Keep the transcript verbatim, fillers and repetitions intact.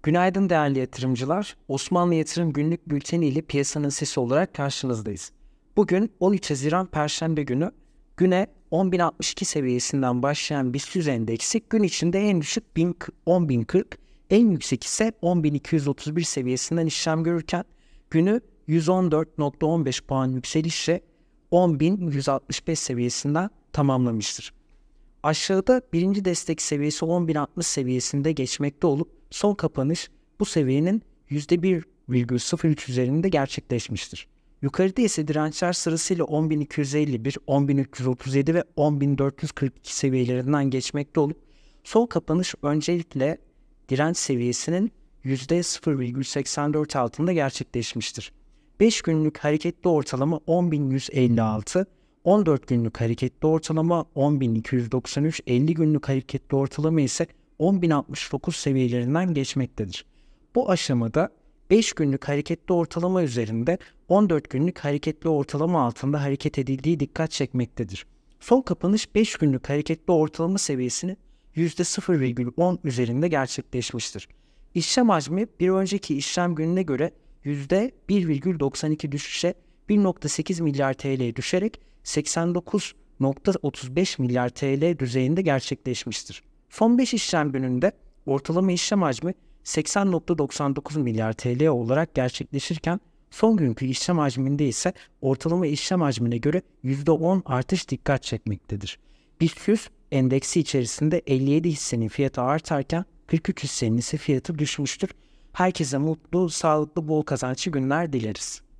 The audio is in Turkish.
Günaydın değerli yatırımcılar. Osmanlı Yatırım Günlük Bülteni ile piyasanın sesi olarak karşınızdayız. Bugün on üç Haziran Perşembe günü güne on bin altmış iki seviyesinden başlayan BIST endeksi gün içinde en düşük on bin kırk, en yüksek ise on bin iki yüz otuz bir seviyesinden işlem görürken günü yüz on dört nokta on beş puan yükselişle on bin yüz altmış beş seviyesinden tamamlamıştır. Aşağıda birinci destek seviyesi on bin altmış seviyesinde geçmekte olup son kapanış bu seviyenin yüzde bir virgül sıfır üç üzerinde gerçekleşmiştir. Yukarıda ise dirençler sırasıyla on bin iki yüz elli bir, on bin üç yüz otuz yedi ve on bin dört yüz kırk iki seviyelerinden geçmekte olup son kapanış öncelikle direnç seviyesinin yüzde sıfır virgül seksen dört altında gerçekleşmiştir. beş günlük hareketli ortalama on bin yüz elli altı, on dört günlük hareketli ortalama on bin iki yüz doksan üç, elli günlük hareketli ortalama ise on bin altmış dokuz seviyelerinden geçmektedir. Bu aşamada beş günlük hareketli ortalama üzerinde on dört günlük hareketli ortalama altında hareket edildiği dikkat çekmektedir. Son kapanış beş günlük hareketli ortalama seviyesini yüzde sıfır virgül on üzerinde gerçekleşmiştir. İşlem hacmi bir önceki işlem gününe göre yüzde bir virgül doksan iki düşüşe bir nokta sekiz milyar T L'ye düşerek seksen dokuz nokta otuz beş milyar T L düzeyinde gerçekleşmiştir. Son beş işlem gününde ortalama işlem hacmi seksen nokta doksan dokuz milyar T L olarak gerçekleşirken son günkü işlem hacminde ise ortalama işlem hacmine göre yüzde on artış dikkat çekmektedir. BIST yüz endeksi içerisinde elli yedi hissenin fiyatı artarken kırk üç hissenin ise fiyatı düşmüştür. Herkese mutlu, sağlıklı, bol kazançlı günler dileriz.